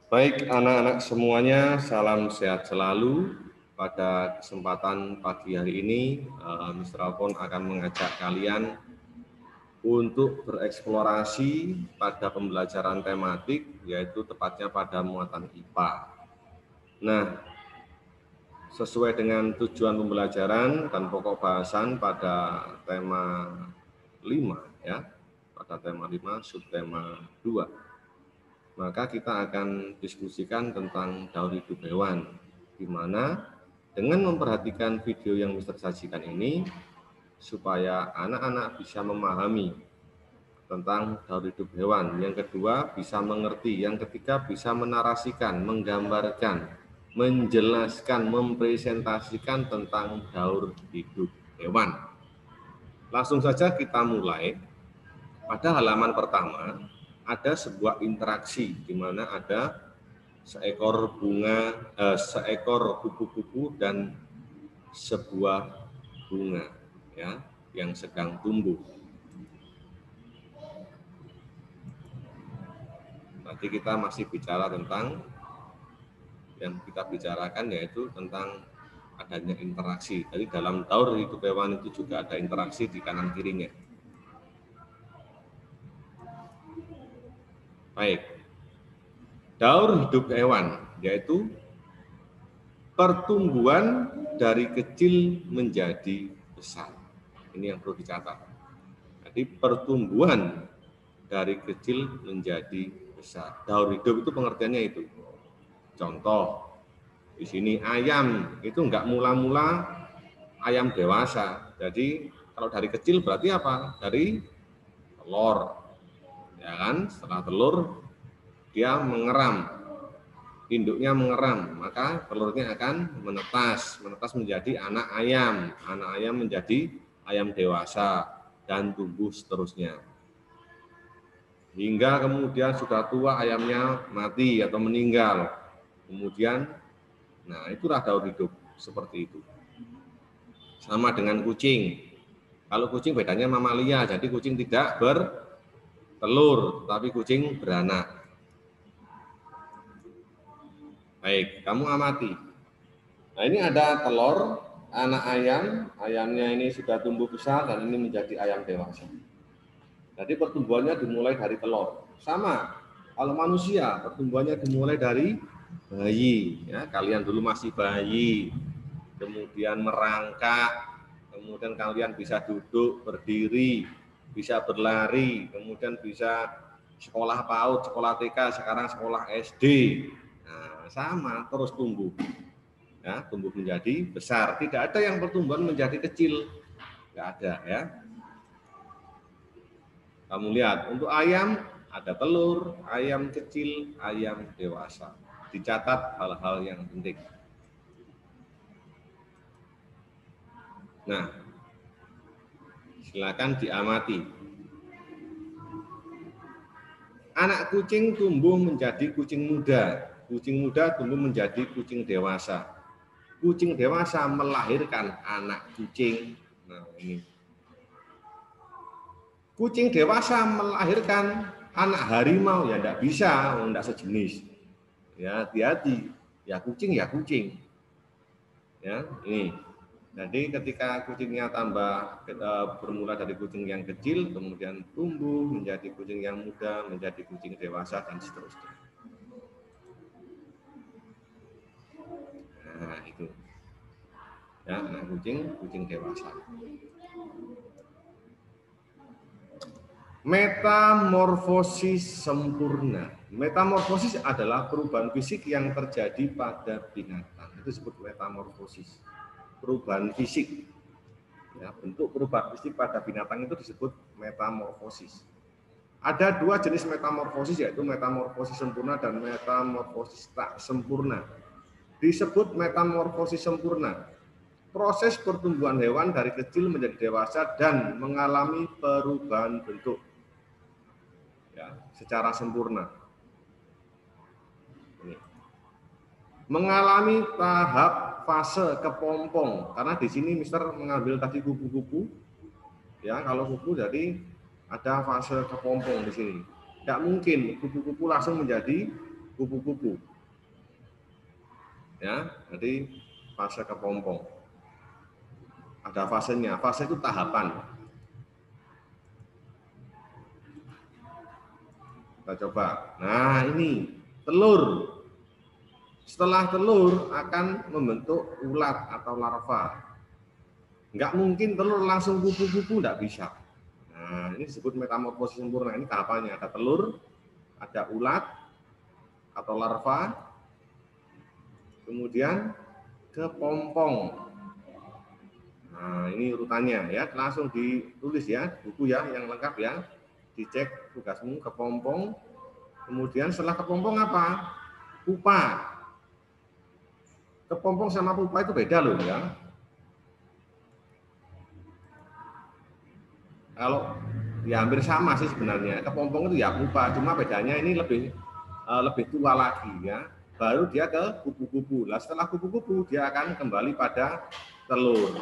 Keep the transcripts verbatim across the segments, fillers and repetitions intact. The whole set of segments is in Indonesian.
Baik anak-anak semuanya, salam sehat selalu. Pada kesempatan pagi hari ini, uh, mister Alfon akan mengajak kalian untuk bereksplorasi pada pembelajaran tematik, yaitu tepatnya pada muatan I P A. Nah, sesuai dengan tujuan pembelajaran dan pokok bahasan pada tema lima, ya, pada tema lima, subtema dua. Maka kita akan diskusikan tentang daur hidup hewan, di mana dengan memperhatikan video yang Mister sajikan ini, supaya anak-anak bisa memahami tentang daur hidup hewan. Yang kedua, bisa mengerti. Yang ketiga, bisa menarasikan, menggambarkan, menjelaskan, mempresentasikan tentang daur hidup hewan. Langsung saja kita mulai. Pada halaman pertama, ada sebuah interaksi di mana ada seekor bunga, eh, seekor kupu-kupu dan sebuah bunga, ya, yang sedang tumbuh. Nanti kita masih bicara tentang yang kita bicarakan yaitu tentang adanya interaksi. Jadi dalam daur hidup hewan itu juga ada interaksi di kanan kirinya. Baik. Daur hidup hewan yaitu pertumbuhan dari kecil menjadi besar. Ini yang perlu dicatat. Jadi pertumbuhan dari kecil menjadi besar. Daur hidup itu pengertiannya itu. Contoh, di sini ayam itu enggak mula-mula ayam dewasa. Jadi kalau dari kecil berarti apa? Dari telur. Ya kan? Setelah telur dia mengeram. Induknya mengeram, maka telurnya akan menetas, menetas menjadi anak ayam, anak ayam menjadi ayam dewasa dan tumbuh seterusnya. Hingga kemudian sudah tua ayamnya mati atau meninggal. Kemudian, nah itulah daur hidup seperti itu. Sama dengan kucing. Kalau kucing bedanya mamalia, jadi kucing tidak bertelur, tapi kucing beranak. Baik, kamu amati. Nah ini ada telur, anak ayam, ayamnya ini sudah tumbuh besar dan ini menjadi ayam dewasa. Jadi pertumbuhannya dimulai dari telur. Sama, kalau manusia pertumbuhannya dimulai dari bayi. Ya, kalian dulu masih bayi, kemudian merangkak, kemudian kalian bisa duduk, berdiri, bisa berlari, kemudian bisa sekolah PAUD, sekolah T K, sekarang sekolah S D. Nah, sama, terus tumbuh. Ya, tumbuh menjadi besar. Tidak ada yang pertumbuhan menjadi kecil. Tidak ada, ya. Kamu lihat, untuk ayam ada telur, ayam kecil, ayam dewasa. Dicatat hal-hal yang penting. Nah, silakan diamati. Anak kucing tumbuh menjadi kucing muda. Kucing muda tumbuh menjadi kucing dewasa. Kucing dewasa melahirkan anak kucing. Nah, ini. Kucing dewasa melahirkan anak harimau, ya enggak bisa, enggak sejenis. Ya, hati-hati. Ya kucing ya kucing. Ya, ini. Jadi ketika kucingnya tambah kita bermula dari kucing yang kecil, kemudian tumbuh menjadi kucing yang muda, menjadi kucing dewasa dan seterusnya. Nah, itu. Ya, anak kucing, kucing dewasa. Metamorfosis sempurna. Metamorfosis adalah perubahan fisik yang terjadi pada binatang. Itu disebut metamorfosis. Perubahan fisik. Ya, bentuk perubahan fisik pada binatang itu disebut metamorfosis. Ada dua jenis metamorfosis, yaitu metamorfosis sempurna dan metamorfosis tak sempurna. Disebut metamorfosis sempurna. Proses pertumbuhan hewan dari kecil menjadi dewasa dan mengalami perubahan bentuk, ya, secara sempurna. Ini. Mengalami tahap fase kepompong, karena di sini Mister mengambil tadi kupu-kupu, ya, kalau kupu jadi ada fase kepompong di sini. Tidak mungkin kupu-kupu langsung menjadi kupu-kupu. Ya, jadi fase kepompong. Ada fasenya. Fase itu tahapan. Kita coba. Nah, ini telur. Setelah telur akan membentuk ulat atau larva. Enggak mungkin telur langsung kupu-kupu, enggak bisa. Nah, ini disebut metamorfosis sempurna. Ini tahapannya. Ada telur, ada ulat atau larva, kemudian kepompong. Nah, ini urutannya ya, langsung ditulis ya, buku ya yang lengkap ya. Dicek tugasmu kepompong. Kemudian setelah kepompong apa? Pupa. Kepompong sama pupa itu beda loh ya. Kalau ya hampir sama sih sebenarnya. Kepompong itu ya pupa, cuma bedanya ini lebih uh, lebih tua lagi ya. Baru dia ke kupu-kupu. Nah, setelah kupu-kupu dia akan kembali pada telur.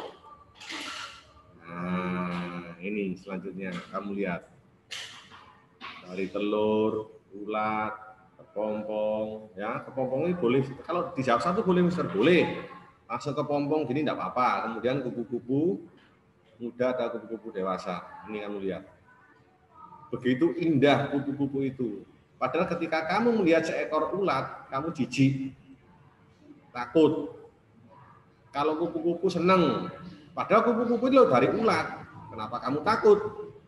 Nah, ini selanjutnya kamu lihat. Dari telur, ulat, kepompong, ya kepompong ini boleh. Kalau dijawab satu boleh, mister boleh. Langsung kepompong gini tidak apa-apa. Kemudian kupu-kupu muda atau kupu-kupu dewasa. Ini kamu lihat. Begitu indah kupu-kupu itu. Padahal ketika kamu melihat seekor ulat, kamu jijik, takut. Kalau kupu-kupu seneng, padahal kupu-kupu itu dari ulat. Kenapa kamu takut?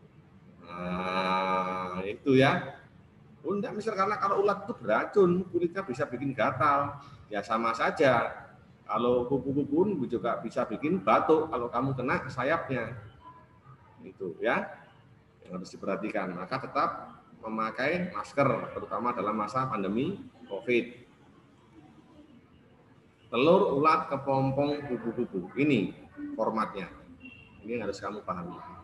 Nah, itu ya. Oh, enggak, misal karena kalau ulat itu beracun, kulitnya bisa bikin gatal. Ya sama saja. Kalau kupu-kupu juga bisa bikin batuk kalau kamu kena sayapnya. Itu ya. Yang harus diperhatikan. Maka tetap memakai masker, terutama dalam masa pandemi COVID. Telur, ulat, kepompong, kupu-kupu. Ini formatnya. Ini yang harus kamu pahami.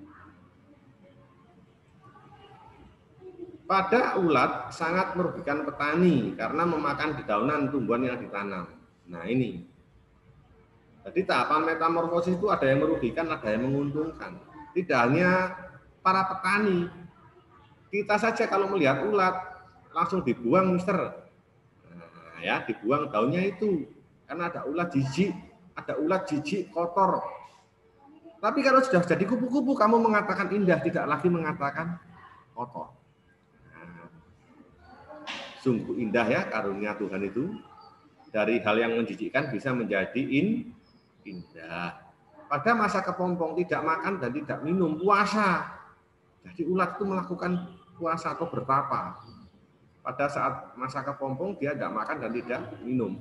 Pada ulat sangat merugikan petani karena memakan dedaunan tumbuhan yang ditanam. Nah ini. Jadi tahapan metamorfosis itu ada yang merugikan, ada yang menguntungkan. Tidak hanya para petani. Kita saja kalau melihat ulat langsung dibuang, mister. Nah, ya dibuang daunnya itu. Karena ada ulat jijik, ada ulat jijik kotor. Tapi kalau sudah jadi kupu-kupu, kamu mengatakan indah, tidak lagi mengatakan kotor. Sungguh indah ya karunia Tuhan itu. Dari hal yang menjijikkan bisa menjadi in, indah. Pada masa kepompong tidak makan dan tidak minum, puasa. Jadi ulat itu melakukan puasa atau bertapa. Pada saat masa kepompong dia tidak makan dan tidak minum.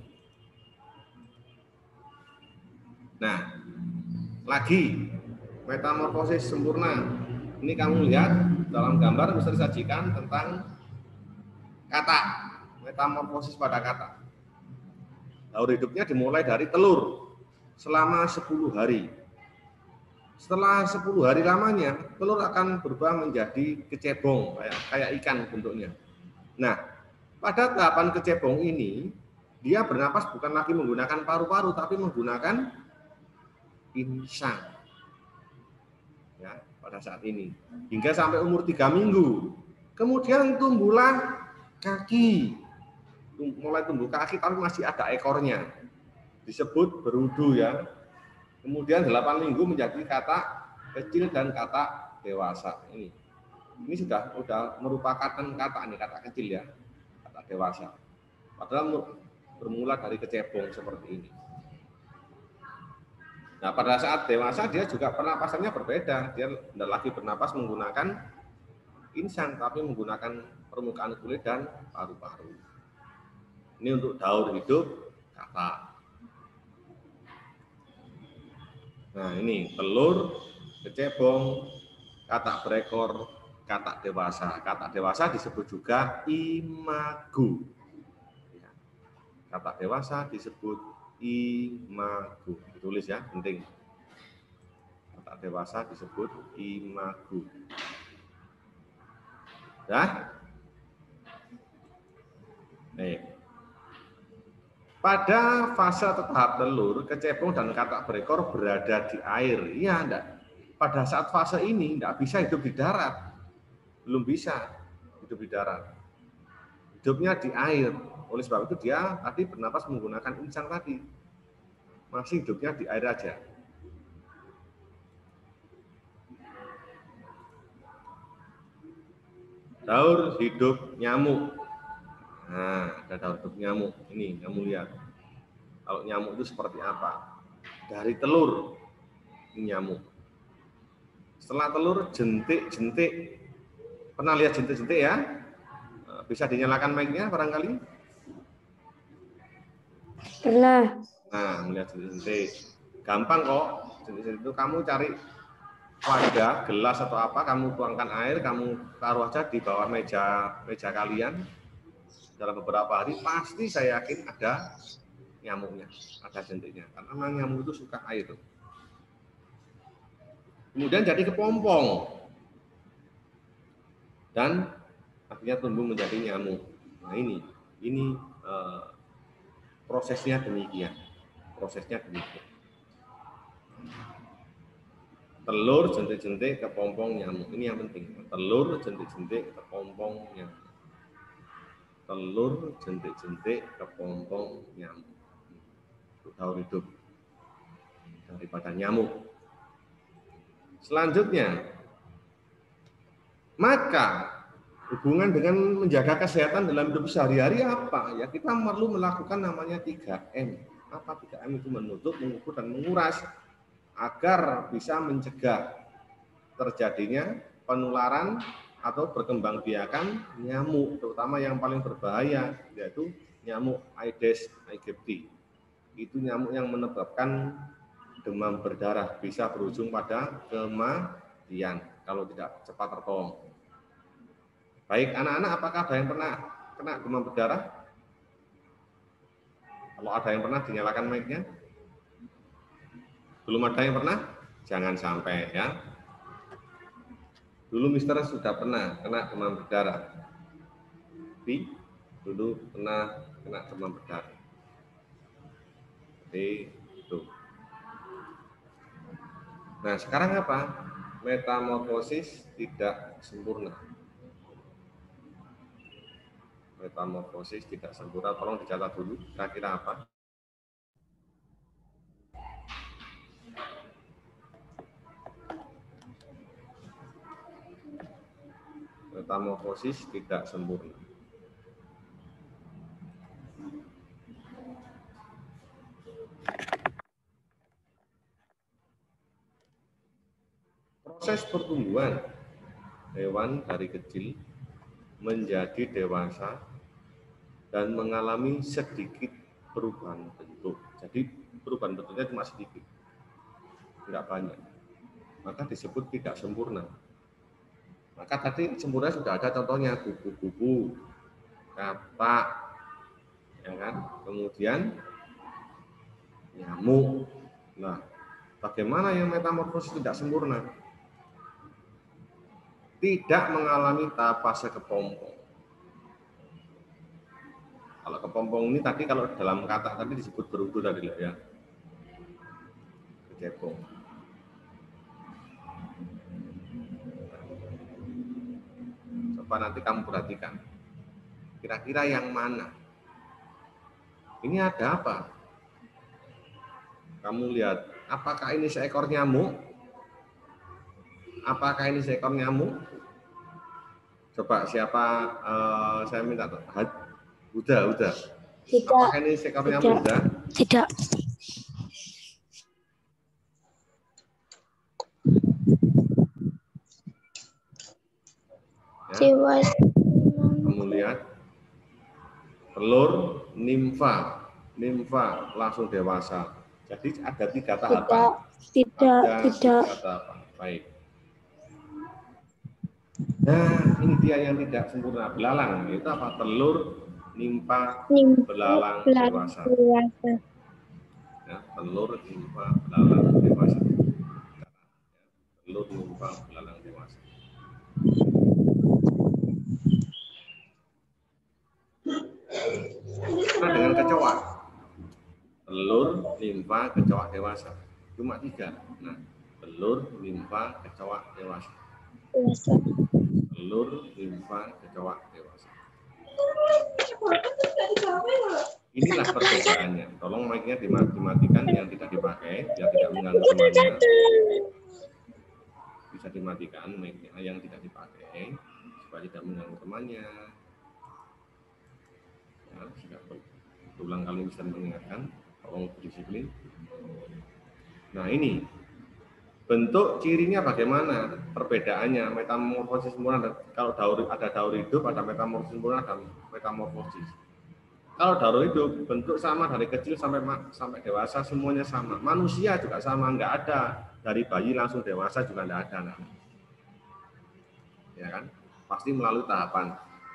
Nah, lagi metamorfosis sempurna. Ini kamu lihat dalam gambar bisa disajikan tentang kata, metamorfosis pada kata. Daur hidupnya dimulai dari telur selama sepuluh hari. Setelah sepuluh hari lamanya, telur akan berubah menjadi kecebong, kayak, kayak ikan bentuknya. Nah, pada tahapan kecebong ini, dia bernapas bukan lagi menggunakan paru-paru, tapi menggunakan insang. Ya, pada saat ini. Hingga sampai umur tiga minggu. Kemudian tumbuhlah kaki, mulai tumbuh kaki tapi masih ada ekornya, disebut berudu ya. Kemudian delapan minggu menjadi kata kecil dan kata dewasa. Ini ini sudah sudah merupakan kata ini kata kecil ya, kata dewasa. Padahal bermula dari kecebong seperti ini. Nah pada saat dewasa dia juga pernapasannya berbeda, dia tidak lagi bernapas menggunakan insang tapi menggunakan permukaan kulit dan paru-paru. Ini untuk daur hidup kata. Nah ini telur, kecebong, katak berekor, katak dewasa. Katak dewasa disebut juga imago. Katak dewasa disebut imago. Ditulis ya, penting. Katak dewasa disebut imago. Ya. Nih. Pada fase tahap telur, kecebong dan katak berekor berada di air. Iya, enggak. Pada saat fase ini enggak bisa hidup di darat. Belum bisa hidup di darat. hidupnya di air. Oleh sebab itu dia tadi bernapas menggunakan insang tadi. Masih hidupnya di air aja. Daur hidup nyamuk. Nah, ada daur hidup nyamuk. Ini kamu lihat. Kalau nyamuk itu seperti apa? Dari telur ini nyamuk. Setelah telur jentik-jentik. Pernah lihat jentik-jentik ya? Bisa dinyalakan mic-nya barangkali? Pernah. Nah, melihat jentik-jentik. Gampang kok. Jentik-jentik itu kamu cari wadah, gelas atau apa, kamu tuangkan air, kamu taruh aja di bawah meja meja kalian. Dalam beberapa hari pasti saya yakin ada nyamuknya, ada jentiknya. Karena memang nyamuk itu suka air. Kemudian jadi kepompong. Dan akhirnya tumbuh menjadi nyamuk. Nah ini, ini eh, prosesnya demikian. Prosesnya demikian. Telur, jentik-jentik, kepompong, nyamuk. Ini yang penting. Telur, jentik-jentik, kepompong, nyamuk. Telur, jentik-jentik, kepompong, nyamuk. Daur hidup daripada nyamuk. Selanjutnya, maka hubungan dengan menjaga kesehatan dalam hidup sehari-hari apa? Ya kita perlu melakukan namanya tiga M. Apa tiga M itu? Menutup, mengukur, dan menguras. Agar bisa mencegah terjadinya penularan atau berkembangbiakan nyamuk, terutama yang paling berbahaya, yaitu nyamuk Aedes aegypti. Itu nyamuk yang menyebabkan demam berdarah, bisa berujung pada kematian kalau tidak cepat tertolong. Baik anak-anak, apakah ada yang pernah kena demam berdarah? Kalau ada yang pernah, dinyalakan mic-nya. Belum ada yang pernah? Jangan sampai ya. Dulu Mister sudah pernah kena demam berdarah. Tapi dulu pernah kena demam berdarah. Jadi itu. Nah sekarang apa? Metamorfosis tidak sempurna. Metamorfosis tidak sempurna. Tolong dicatat dulu. Kira-kira apa? Metamorfosis tidak sempurna. Proses pertumbuhan hewan dari kecil menjadi dewasa dan mengalami sedikit perubahan bentuk. Jadi perubahan bentuknya cuma sedikit, tidak banyak. Maka disebut tidak sempurna. Maka tadi sempurna sudah ada contohnya, kupu-kupu, katak, ya kan? Kemudian nyamuk. Nah, bagaimana yang metamorfosis tidak sempurna? Tidak mengalami tahap fase kepompong. Kalau kepompong ini tadi kalau dalam katak tadi disebut berudu tadi ya. Kecebong. Coba nanti kamu perhatikan. Kira-kira yang mana? Ini ada apa? Kamu lihat, apakah ini seekor nyamuk? Apakah ini seekor nyamuk? Coba siapa? Uh, saya minta. Udah, udah. Tidak. Apakah ini seekor Tidak. nyamuk? Udah? Tidak. Ya. Kamu lihat telur nimfa, nimfa langsung dewasa. Jadi ada tiga tahapan. Tidak, ada tidak. Tiga tahapan. Baik. Nah, ini dia yang tidak sempurna, belalang. Itu apa? Telur, nimfa, belalang, dewasa. Ya, telur, nimfa, belalang, dewasa. Telur, nimfa, belalang, dewasa. Nah, dengan kecoa. Telur, nimfa, kecoa, dewasa. Cuma tiga. Nah, telur, nimfa, kecoa, dewasa. Telur, nimfa, kecoa, dewasa. inilah perbedaannya. Tolong mic-nya dimatikan yang tidak dipakai, biar tidak mengganggu temannya. Bisa dimatikan mic-nya yang tidak dipakai, supaya tidak mengganggu temannya. Ya, sudah berulang kali bisa mengingatkan, tolong berdisiplin. Nah ini, bentuk cirinya bagaimana? Perbedaannya, metamorfosis sempurna. Kalau daur, ada daur hidup, ada metamorfosis sempurna, ada metamorfosis. Kalau daur hidup, bentuk sama dari kecil sampai sampai dewasa, semuanya sama. Manusia juga sama, nggak ada dari bayi langsung dewasa juga nggak ada. Nah. Ya kan? Pasti melalui tahapan.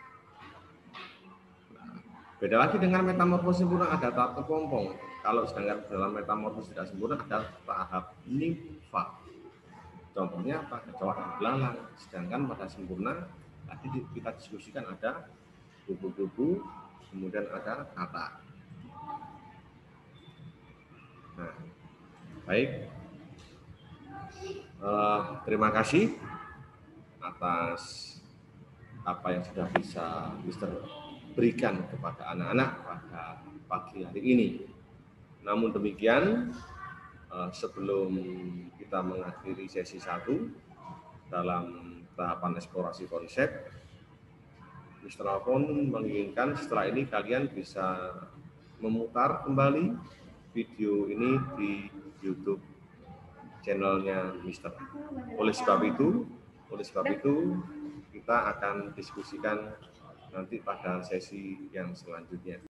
Nah, beda lagi dengan metamorfosis sempurna, ada tahap kepompong. Kalau sedangkan dalam metamorfosis tidak sempurna, ada tahap nimfa. Contohnya apa? Kecoa dan belalang. Sedangkan pada sempurna, tadi kita diskusikan ada kupu-kupu, kemudian ada kata. Nah, baik. Uh, terima kasih atas apa yang sudah bisa Mister berikan kepada anak-anak pada pagi hari ini. Namun demikian, uh, sebelum kita mengakhiri sesi satu dalam tahapan eksplorasi konsep, Mister Alfon menginginkan setelah ini kalian bisa memutar kembali video ini di YouTube channelnya Mister Oleh sebab itu, oleh sebab itu kita akan diskusikan nanti pada sesi yang selanjutnya.